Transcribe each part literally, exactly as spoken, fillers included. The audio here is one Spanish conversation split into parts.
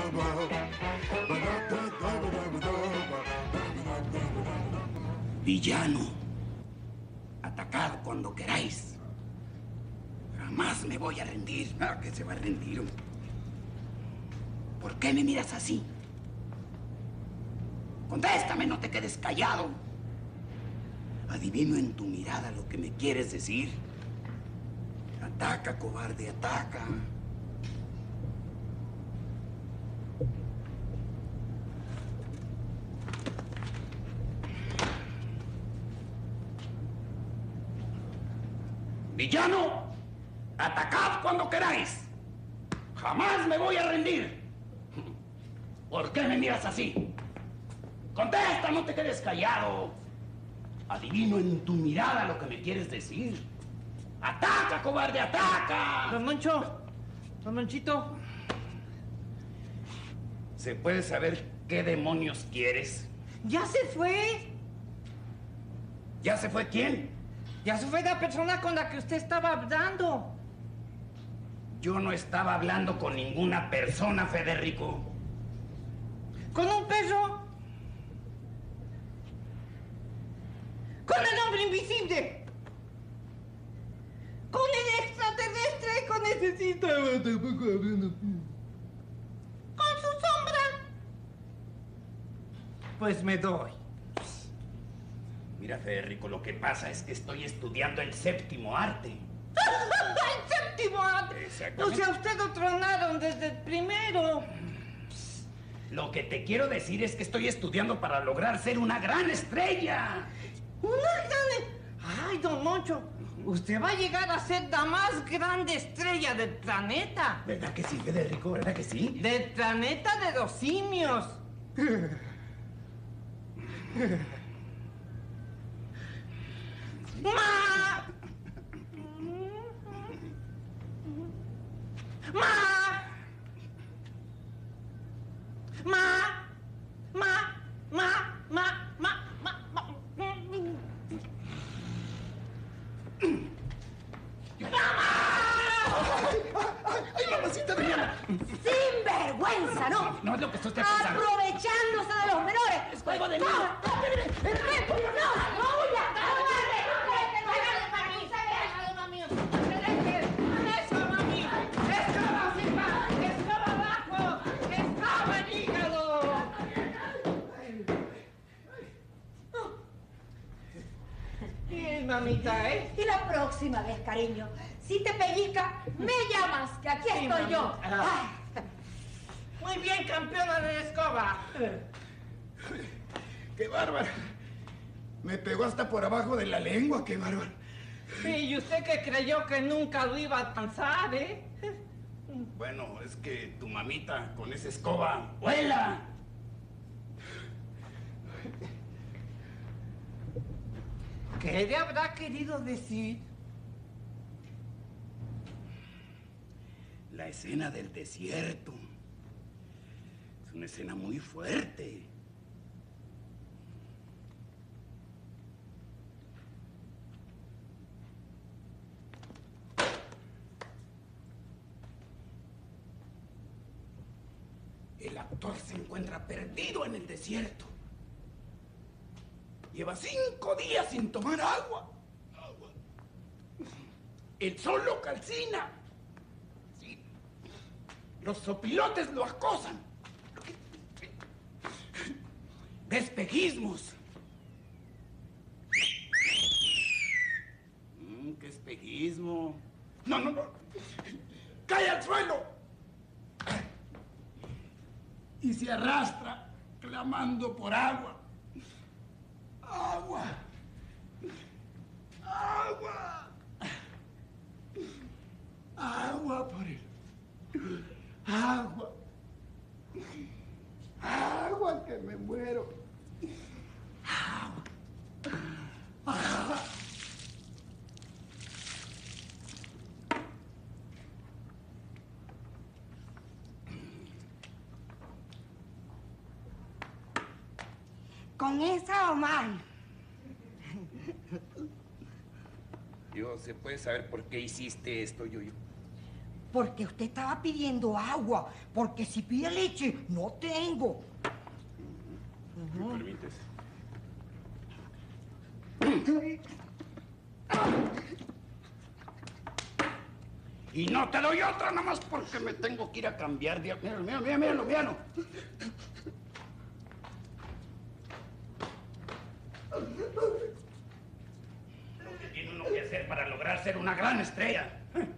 Villano, atacad cuando queráis. Jamás me voy a rendir. ¿A qué se va a rendir? ¿Por qué me miras así? Contéstame, no te quedes callado. Adivino en tu mirada lo que me quieres decir. Ataca, cobarde, ataca. Villano, atacad cuando queráis. Jamás me voy a rendir. ¿Por qué me miras así? Contesta, no te quedes callado. Adivino en tu mirada lo que me quieres decir. ¡Ataca, cobarde, ataca! Don Moncho, don Monchito. ¿Se puede saber qué demonios quieres? ¡Ya se fue! ¿Ya se fue quién? Ya se fue la persona con la que usted estaba hablando. Yo no estaba hablando con ninguna persona, Federico. ¿Con un perro? ¡Con el hombre invisible! ¡Con el extraterrestre! ¡Con ese sí estaba tampoco hablando! ¡Con su sombra! Pues me doy. Mira, Federico, lo que pasa es que estoy estudiando el séptimo arte. ¡El séptimo arte! Exactamente. O sea, usted lo tronaron desde el primero. Lo que te quiero decir es que estoy estudiando para lograr ser una gran estrella. ¡Una gran... ¡Ay, don Moncho! Usted va a llegar a ser la más grande estrella del planeta. ¿Verdad que sí, Federico? ¿Verdad que sí? Del planeta de los simios. ¡Ma! ¡Ma! ¡Ma! ¡Ma! ¡Ma! ¡Ma! ¡Ma! ¡Ma! ¡Ay, mamacita Diana! ¡Sinvergüenza, no! No es lo que estoy pensando. ¡Aprovechándose de los menores! Es juego de mí. ¡No! ¡No! ¡No huya! Bien, mamita, ¿eh? Y la próxima vez, cariño, si te pellizca, me llamas, que aquí Sí, estoy yo. mamita. Ay. Muy bien, campeona de la escoba. ¡Qué bárbaro! Me pegó hasta por abajo de la lengua, qué bárbaro. Sí, y usted que creyó que nunca lo iba a alcanzar, ¿eh? Bueno, es que tu mamita con esa escoba vuela. ¿Qué le habrá querido decir? La escena del desierto. Es una escena muy fuerte. El actor se encuentra perdido en el desierto. Lleva cinco días sin tomar agua. Agua. El sol lo calcina. Sí. Los sopilotes lo acosan. Espejismos. Mm, ¿Qué espejismo? No, no, no. Cae al suelo. Y se arrastra clamando por agua. Agua. Agua. Agua por el... Agua. Agua que me muero. Agua. Agua. ¿Con esa o mal? Yo, ¿se puede saber por qué hiciste esto, Yoyo? porque usted estaba pidiendo agua, porque si pide leche, no tengo. ¿Me permites? Y no te doy otra nada más porque me tengo que ir a cambiar de... Míralo, míralo, míralo, míralo. Lo que tiene uno que hacer para lograr ser una gran estrella.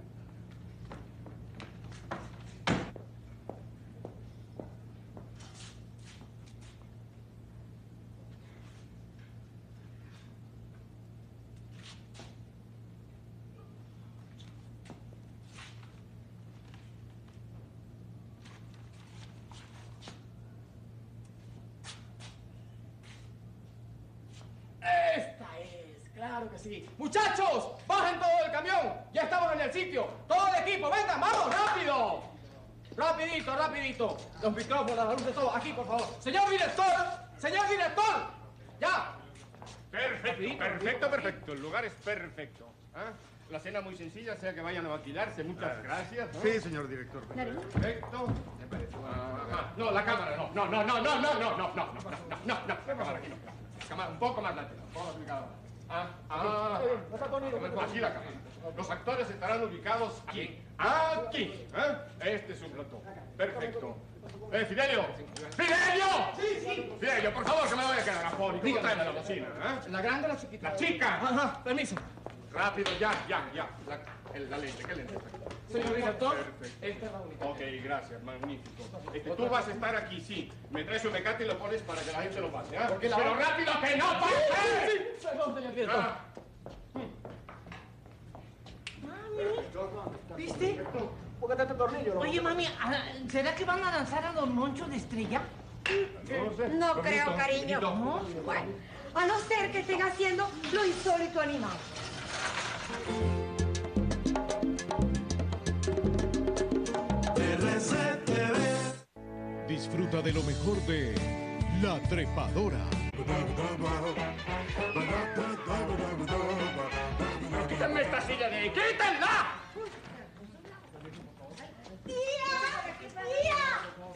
Claro que sí. ¡Muchachos! ¡Bajen todo del camión! ¡Ya estamos en el sitio! ¡Todo el equipo! ¡Vengan, vamos! ¡Rápido! ¡Rapidito, rapidito! Los micrófonos, las luces, todo. Aquí, por favor. ¡Señor director! ¡Señor director! ¡Ya! Perfecto, Rapidito, perfecto, rapidito. perfecto. El lugar es perfecto. ¿Ah? La cena muy sencilla, sea que vayan a maquilarse. Muchas gracias. ¿no? Sí, señor director. Perfecto. Me parece. Ajá. No, la cámara no. No, no, no, no, no, no, no, no, no, no, no, no, no. La cámara aquí no. Cámara, un poco más lateral. Un poco más ubicada. Ah, ah, aquí la cámara. Los actores estarán ubicados aquí. Aquí. ¿Eh? Este es un plató. Perfecto. Eh, Fidelio. ¡Fidelio! Sí, sí. Fidelio, por favor, que me voy a quedar afónico. ¿Cómo tráeme la bocina? ¿Eh? ¿La grande o la chiquita? ¡La chica! Ajá, permiso. Rápido, ya, ya, ya. La, el- la lente, ¿qué lente? Señor director, Perfecto. esta es la única. Ok, gracias, magnífico. Este, tú vas a estar aquí, sí. Me traes un mecate y lo pones para que la gente lo pase, ¿ah? Porque la- ¡Pero rápido, que no pase! Sí, perdón, señor director. Ah, ¿Viste? Póngate este tornillo, ¿no? Oye, mami, ah, ¿será que van a lanzar a los monchos de estrella? no sé. No Permiso, creo, cariño. permiso. ¿No? Bueno, a no ser que estén haciendo lo insólito animal. Disfruta de lo mejor de La Trepadora. ¡Quítenme esta silla de ahí! ¡Quítenla! ¡Tía! ¡Tía!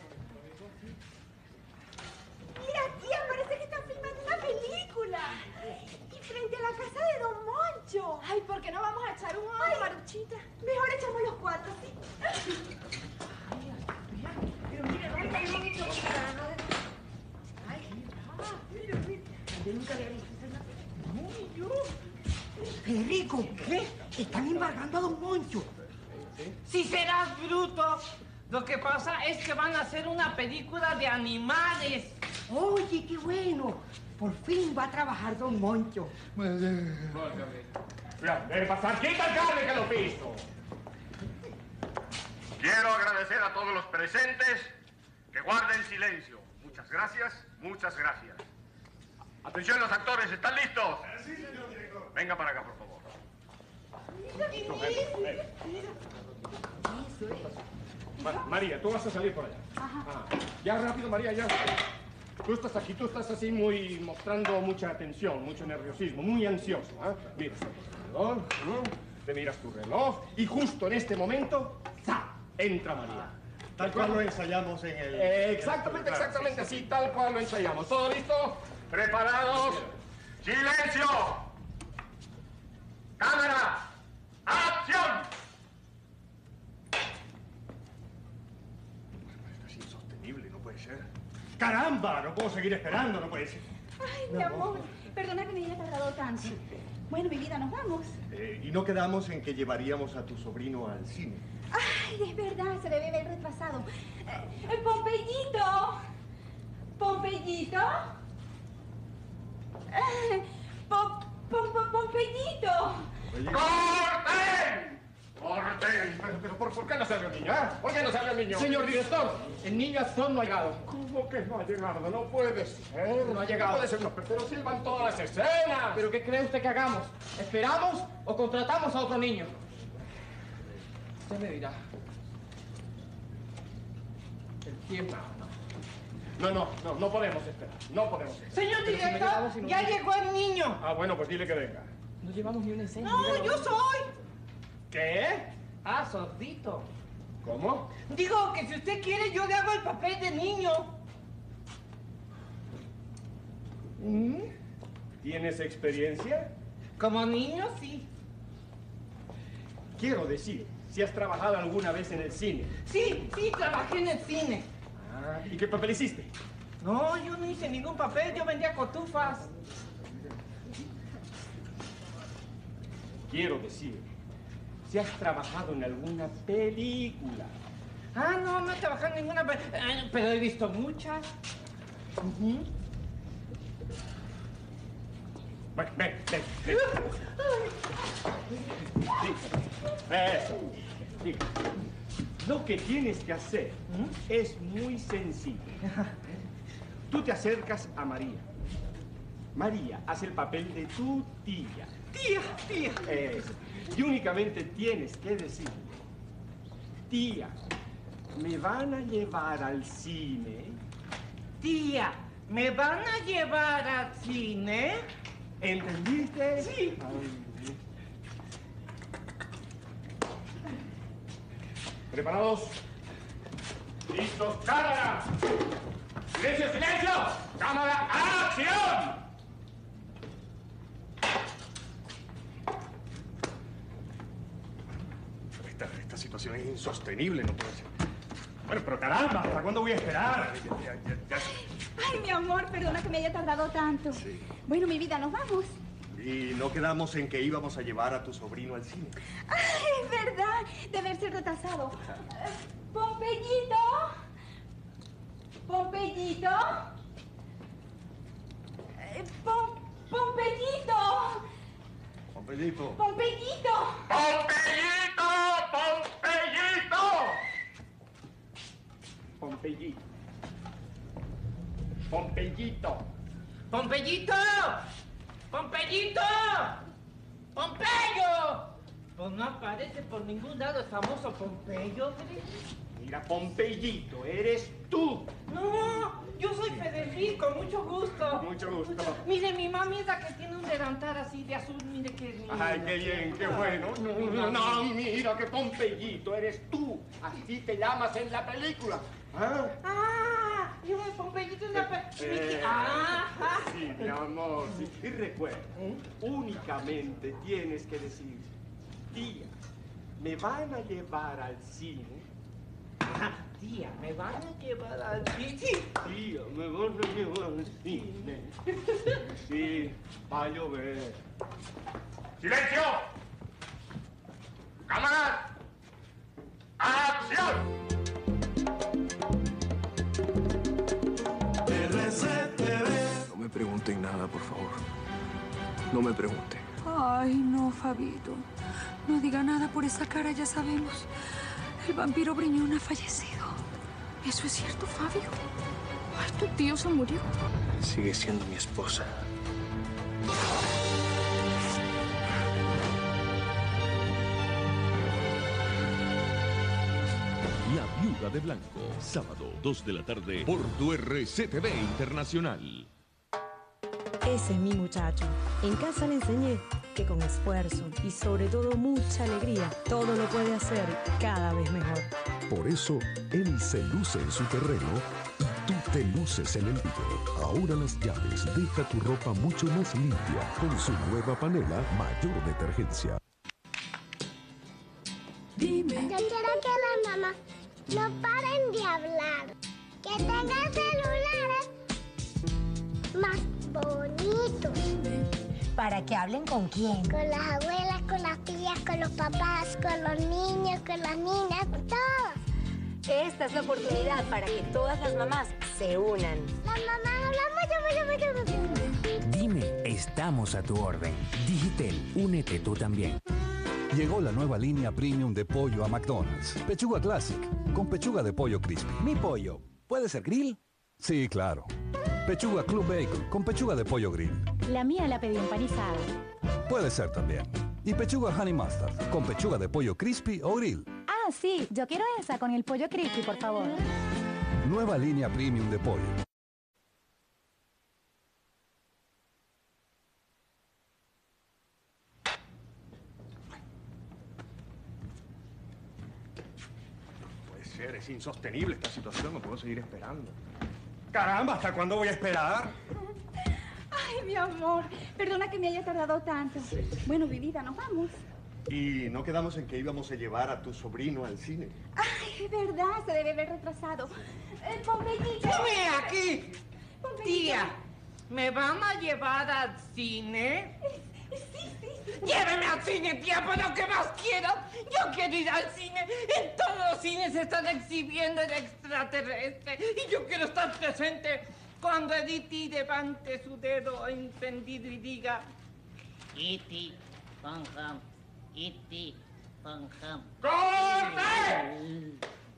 Mira, tía, parece que están filmando una película. Y frente a la casa de Don Moncho. Ay, ¿por qué no vamos a echar un ojo, Ay, Maruchita? Mejor echamos los cuatro, ¿sí? Pero mire, ¿dónde hay Moncho? Ay, mira, mira. Yo nunca había visto esa. Uy, yo. Federico, ¿qué? Están embargando a Don Moncho. Si serás bruto. Lo que pasa es que van a hacer una película de animales. Oye, qué bueno. Por fin va a trabajar Don Moncho. Ya, debe pasar. ¡Quita el cable que lo piso! Quiero agradecer a todos los presentes que guarden silencio. Muchas gracias, muchas gracias. Atención, los actores, ¿están listos? Sí, señor director. Venga para acá, por favor. Ma- María, tú vas a salir por allá. Ah, ya rápido, María, ya. Tú estás aquí, tú estás así muy mostrando mucha tensión, mucho nerviosismo, muy ansioso. ¿Ah? Miras a tu alrededor, ¿no? Te miras tu reloj y justo en este momento, ¡za! Entra María. Tal cual lo ensayamos en el... Eh, exactamente, exactamente así, tal cual lo ensayamos. ¿Todo listo? ¿Preparados? ¡Silencio! ¡Cámara! ¡Acción! Es insostenible, no puede ser. ¡Caramba! No puedo seguir esperando, no puede ser. Ay, mi amor, perdona que me haya tardado tanto. Bueno, mi vida, nos vamos. Eh, y no quedamos en que llevaríamos a tu sobrino al cine. Ay, es verdad, se debe haber retrasado. Eh, ¡Pompeyito! ¿Pompeyito? Eh, Pom, pom, pom, ¡Pompeyito! ¡Corten! ¡Corten! Pero, pero ¿por, ¿por qué no salió el niño, eh? ¿Por qué no salió el niño? Señor director, el niño Azón no ha llegado. ¿Cómo que no ha llegado? No puede ser. No ha llegado. No puede ser, no, pero silban todas las escenas. ¿Pero qué cree usted que hagamos? ¿Esperamos o contratamos a otro niño? Usted me dirá. El tiempo. No, no, no, no podemos esperar. No podemos esperar. Señor Pero si me director, quedamos sin un ya niño. llegó el niño. Ah, bueno, pues dile que venga. No llevamos ni una escena. No, yo soy. ¿Qué? Ah, sordito. ¿Cómo? Digo que si usted quiere, yo le hago el papel de niño. ¿Mm? ¿Tienes experiencia? Como niño, sí. Quiero decir, si has trabajado alguna vez en el cine. Sí, sí, trabajé en el cine. Ah, ¿y qué papel hiciste? No, yo no hice ningún papel, yo vendía cotufas. Quiero decir, si has trabajado en alguna película. Ah, no, no he trabajado en ninguna, pe- eh, pero he visto muchas. Ujú. Ven, ven, ven, ven. Sí. Eso. Sí. Lo que tienes que hacer es muy sencillo. Tú te acercas a María. María hace el papel de tu tía. Tía, tía. Eso. Y únicamente tienes que decirle, tía, ¿me van a llevar al cine? Tía, ¿me van a llevar al cine? ¿Entendiste? Sí. Ay. ¿Preparados? ¿Listos? ¡Cámara! ¡Silencio, silencio! ¡Cámara, acción! Esta, esta situación es insostenible, no puede ser. Bueno, pero caramba, ¿hasta cuándo voy a esperar? Ya, ya, ya. Ay, mi amor, perdona que me haya tardado tanto. Sí. Bueno, mi vida, nos vamos. Y no quedamos en que íbamos a llevar a tu sobrino al cine. Ay, es verdad, de haberse retrasado. Eh, Pompeyito. Pompeyito. Eh, Pom- Pompeyito. Pompeyito. Pompeyito. ¡Pompeyito! ¡Pompeyito! Pompeyito. Pompeyito. ¡Pompeyito! ¡Pompeyito! ¡Pompeyo! Pues no aparece por ningún lado el famoso Pompeyo, Federico. Mira, Pompeyito, eres tú. No, yo soy Federico, mucho gusto. Mucho gusto. Mire, mi mami es la que tiene un delantal así de azul, mire qué lindo. Ay, qué bien, qué bueno. No, no, no, mira que Pompeyito, eres tú. Así te llamas en la película. ¿Ah? Ah, yo me Pompeyito en la pe- Eh, Ah, ah. sí, mi amor, sí. Y recuerda, únicamente tienes que decir, tía, ¿me van a llevar al cine? Ah, tía, ¿me van a llevar al cine? Tía, me van a llevar al cine. Sí, va a llover. ¡Silencio! ¡Cámara! ¡Acción! No me pregunten nada, por favor. No me pregunten. Ay, no, Fabito. No diga nada por esa cara, ya sabemos. El vampiro Briñón ha fallecido. ¿Eso es cierto, Fabio? Ay, tu tío se murió. Sigue siendo mi esposa. La Viuda de Blanco, sábado, dos de la tarde, por tu R C T V Internacional. Ese es mi muchacho. En casa le enseñé que con esfuerzo y sobre todo mucha alegría, todo lo puede hacer cada vez mejor. Por eso, él se luce en su terreno y tú te luces en el vídeo. Ahora las llaves deja tu ropa mucho más limpia con su nueva panela Mayor Detergencia. Dime. Yo quiero que las mamás no paren de hablar. Que tengan celulares más bonitos. ¿Para que hablen con quién? Con las abuelas, con las tías, con los papás, con los niños, con las niñas, con todos. Esta es la oportunidad para que todas las mamás se unan. Las mamás hablamos mucho, mucho, mucho, mucho. Dime, estamos a tu orden. Digitel, únete tú también. Llegó la nueva línea premium de pollo a McDonald's. Pechuga Classic, con pechuga de pollo crispy. Mi pollo, ¿puede ser grill? Sí, claro. Pechuga Club Bacon, con pechuga de pollo grill. La mía la pedí empanizada. Puede ser también. Y pechuga Honey Mustard, con pechuga de pollo crispy o grill. Ah, sí, yo quiero esa con el pollo crispy, por favor. Nueva línea premium de pollo. insostenible esta situación, no puedo seguir esperando. Caramba, ¿hasta cuándo voy a esperar? Ay, mi amor, perdona que me haya tardado tanto. Bueno, mi vida, nos vamos. Y no quedamos en que íbamos a llevar a tu sobrino al cine. Ay, es verdad, se debe haber retrasado. Eh, Pompeyito. ¡Dime aquí! Tía, ¿me van a llevar al cine? Sí, sí, sí. Lléveme al cine, tía, por lo que más quiero. Yo quiero ir al cine. En todos los cines se están exhibiendo el extraterrestre. Y yo quiero estar presente cuando E T levante su dedo encendido y diga... E T, Van Ham, E T, Van Ham. ¡Corte!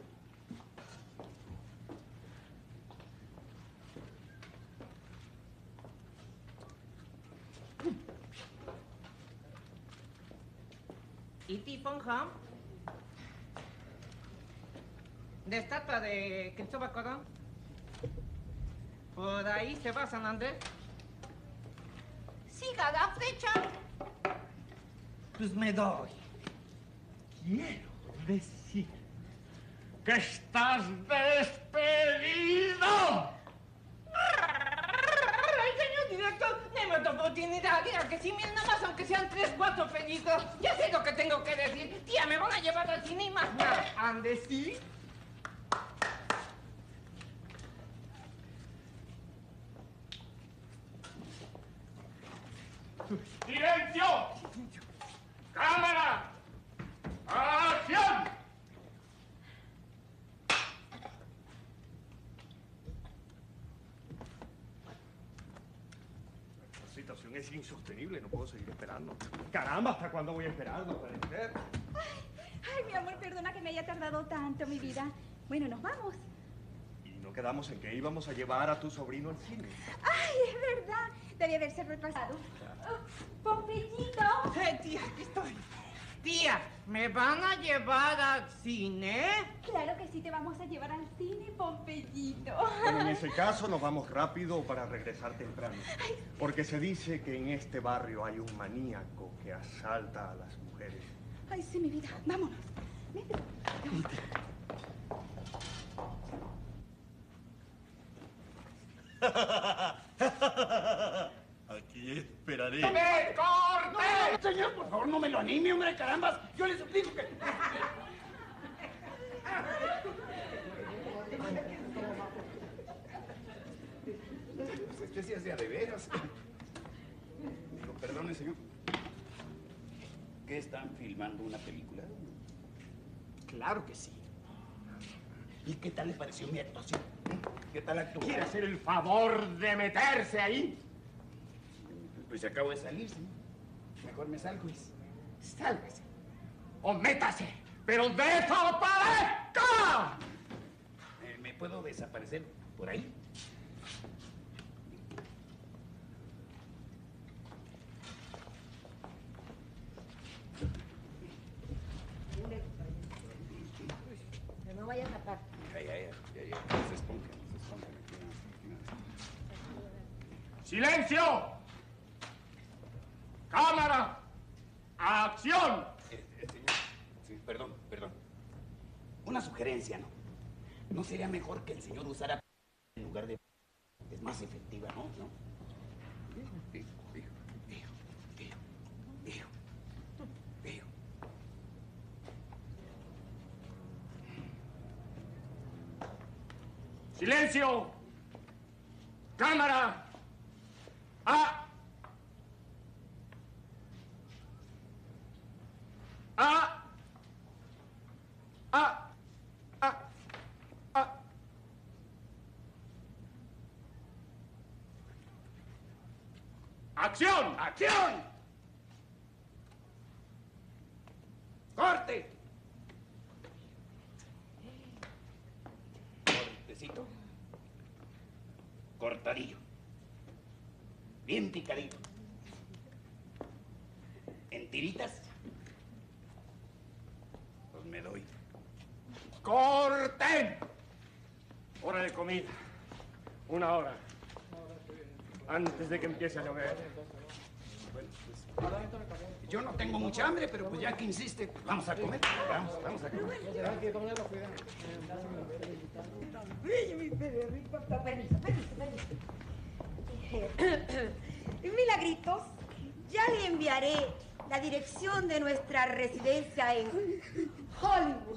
E T Van Ham. De estatua de Cristóbal Colón. Por ahí se va San Andrés. Siga la flecha. Pues me doy. Quiero decir que estás despedido. Ay, señor director, deme otra oportunidad. Diga que si miren nada más, aunque sean tres, cuatro pelitos. Ya sé lo que tengo que decir. Tía, me van a llevar al cine y más nada. ¿Ande sí? ¡Silencio! ¡Cámara! ¡Acción! La situación es insostenible, no puedo seguir esperando. Caramba, ¿hasta cuándo voy a esperar? No puede ser. Ay, mi amor, perdona que me haya tardado tanto, mi vida. Bueno, nos vamos. Y no quedamos en que íbamos a llevar a tu sobrino al cine. Ay, es verdad. Debía haberse retrasado. Oh, Pompeyito. Eh, tía, aquí estoy. Tía, ¿me van a llevar al cine? Claro que sí, te vamos a llevar al cine, Pompeyito. Bueno, en ese caso nos vamos rápido para regresar temprano. Porque se dice que en este barrio hay un maníaco que asalta a las mujeres. Ay, sí, mi vida. Vámonos. Vete. Aquí esperaré. ¡Me corte! No, señor, por favor, no me lo anime, hombre, carambas. Yo le suplico que... Pues este sí es de a de veras. Pero perdone, señor. ¿Qué están filmando una película? Claro que sí. ¿Y qué tal le pareció mi actuación? ¿Qué tal actuó? ¿Quiere hacer el favor de meterse ahí? Pues acabo de salir, sí. Mejor me salgo y... Sálvese. O métase. ¡Pero desaparezca! Eh, ¿Me puedo desaparecer por ahí? Que no vaya a tapar. Ya, ya, ya, ya, ya. Se esponja, se esponja. ¡Silencio! ¡Cámara! ¡Acción! Eh, eh, señor, sí, perdón, perdón. Una sugerencia, ¿no? ¿No sería mejor que el señor usara en lugar de... Es más efectiva, ¿no? ¿No? Dijo, dijo, dijo, dijo, dijo, dijo. ¡Silencio! ¡Cámara! ¡A! ¡A! ¡A! ¡A! ¡A! ¡Acción! ¡Acción! ¡Corte! Cortecito. Cortadillo. Bien picadito. En tiritas. Pues me doy. ¡Corten! Hora de comida. Una hora. Antes de que empiece a llover. Bueno, pues Yo no tengo mucha hambre, pero pues ya que insiste, pues vamos a comer. Vamos, vamos a comer. Oye, mi Federico, permiso, permiso, permiso. Milagritos, ya le enviaré la dirección de nuestra residencia en Hollywood.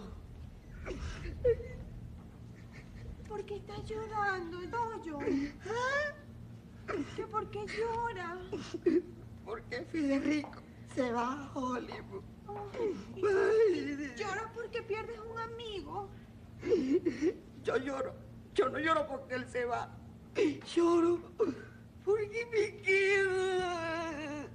¿Por qué está llorando, Doyo? ¿Ah? ¿Qué por qué llora? Porque Federico se va a Hollywood. Ay. ¿Llora porque pierdes un amigo? Yo lloro. Yo no lloro porque él se va. Lloro porque me queda.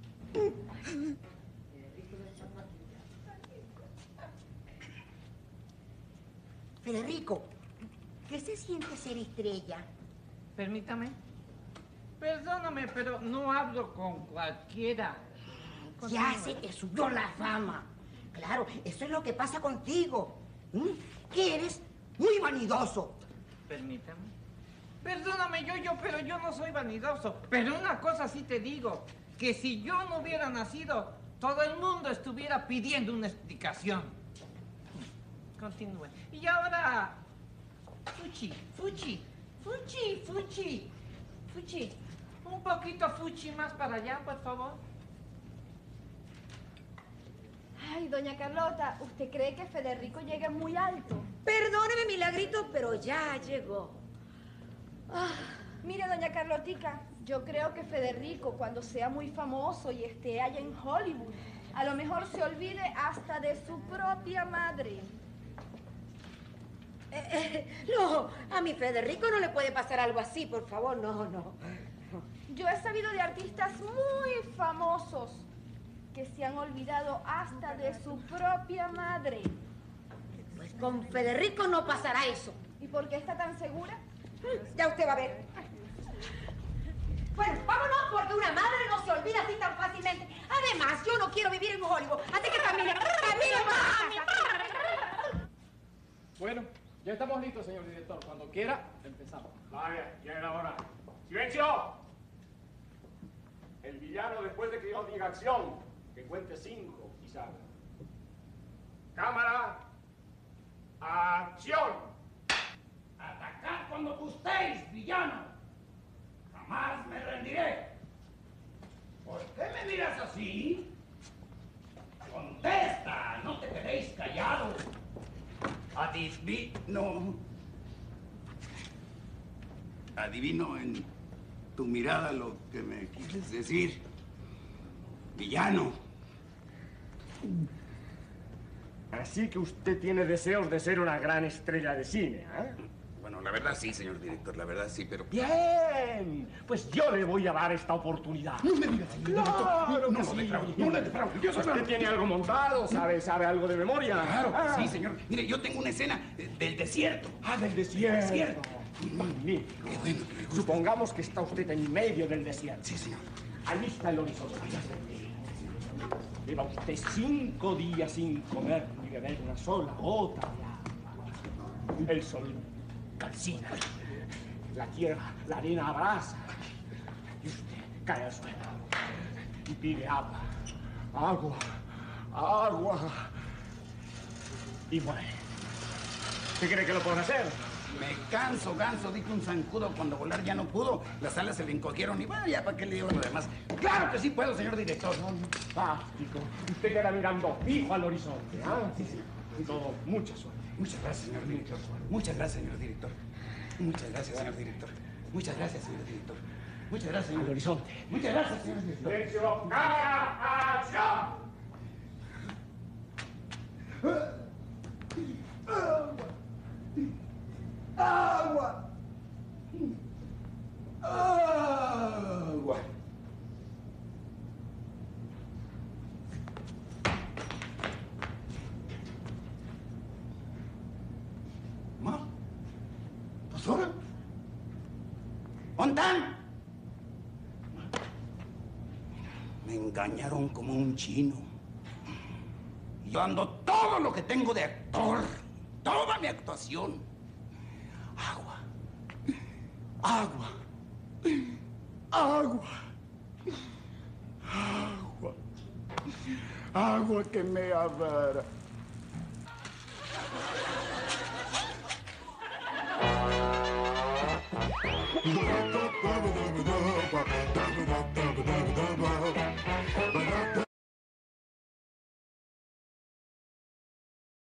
Federico, ¿qué se siente ser estrella? Permítame. Perdóname, pero no hablo con cualquiera. Ya se te subió la fama. Claro, eso es lo que pasa contigo. ¿Mm? Que eres muy vanidoso. Permítame. Perdóname, yo, yo, pero yo no soy vanidoso. Pero una cosa sí te digo, que si yo no hubiera nacido, todo el mundo estuviera pidiendo una explicación. Continúe. Y ahora, Fuchi, Fuchi, Fuchi, Fuchi, Fuchi. Un poquito Fuchi más para allá, por favor. Ay, doña Carlota, ¿usted cree que Federico llegue muy alto? Perdóneme, Milagrito, pero ya llegó. Ah, mire, doña Carlotica, yo creo que Federico, cuando sea muy famoso y esté allá en Hollywood, a lo mejor se olvide hasta de su propia madre. Eh, eh, no, a mi Federico no le puede pasar algo así, por favor, no, no. Yo he sabido de artistas muy famosos que se han olvidado hasta de su propia madre. Pues con Federico no pasará eso. ¿Y por qué está tan segura? Ya usted va a ver. Bueno, vámonos porque una madre no se olvida así tan fácilmente. Además, yo no quiero vivir en Hollywood. Así que camine, camine, mami. Bueno, ya estamos listos, señor director. Cuando quiera, empezamos. Vaya, ya era hora. ¡Silencio! El villano, después de que yo diga acción, que cuente cinco y salga. Cámara. ¡Acción! Atacad cuando gustéis, villano. Jamás me rendiré. ¿Por qué me miras así? Contesta, no te quedéis callado. Adivino. Adivino en tu mirada lo que me quieres decir. Villano. Así que usted tiene deseos de ser una gran estrella de cine, ¿eh? Bueno, la verdad sí, señor director, la verdad sí, pero... ¡Bien! Pues yo le voy a dar esta oportunidad. No me digas, señor director. Claro No que lo sí. defraude, no lo defraude. Yo soy ¿Usted claro. tiene algo montado? ¿Sabe, sabe algo de memoria? Claro, Ah. sí, señor. Mire, yo tengo una escena eh, del desierto. Ah, del desierto. Desierto. Magnífico. Qué bueno, que le gusta. Supongamos que está usted en medio del desierto. Sí, señor. Ahí está el horizonte. Lleva usted cinco días sin comer ni beber una sola gota de agua. El sol calcina. La tierra, la arena abraza. Y usted cae al suelo. Y pide agua. Agua. Agua. Y muere. ¿Usted cree que lo puede hacer? Me canso, ganso, dijo un zancudo cuando volar ya no pudo. Las alas se le encogieron y bueno, ya para qué le digo lo demás. Claro que sí puedo, señor director. Fantástico. Usted queda mirando fijo al horizonte. ¿Ah? Sí, sí. Y todo, mucha suerte. Muchas gracias, señor director. Muchas gracias, señor director. Muchas gracias, señor director. Muchas gracias, señor director. Muchas gracias, señor. Al horizonte. Muchas gracias, señor director. Silencio. ¡Cámara! ¡Acción! Agua. Agua. ¿Ma? ¿Pues ahora? ¿Ontan? Me engañaron como un chino. Yo ando todo lo que tengo de actor. Toda mi actuación. Agua. Agua. Agua. Agua. agua que me avara. Detectado